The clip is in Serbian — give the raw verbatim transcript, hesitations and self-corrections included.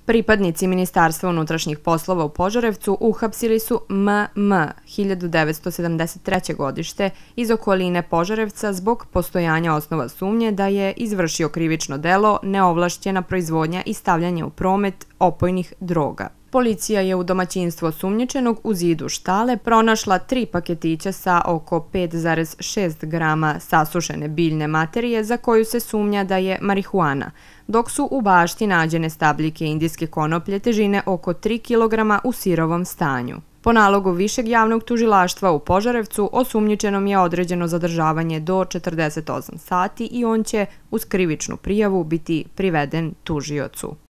Pripadnici Ministarstva unutrašnjih poslova u Požarevcu uhapsili su M M hiljadu devetsto sedamdeset treće. godište iz okoline Požarevca zbog postojanja osnova sumnje da je izvršio krivično delo neovlašćena proizvodnja i stavljanje u promet opojnih droga. Policija je u domaćinstvu osumnjičenog u zidu štale pronašla tri paketića sa oko pet zarez šest grama sasušene biljne materije za koju se sumnja da je marihuana, dok su u bašti nađene stabljike indijske konoplje težine oko tri kilograma u sirovom stanju. Po nalogu Višeg javnog tužilaštva u Požarevcu osumnjičenom je određeno zadržavanje do četrdeset osam sati i on će uz krivičnu prijavu biti priveden tužiocu.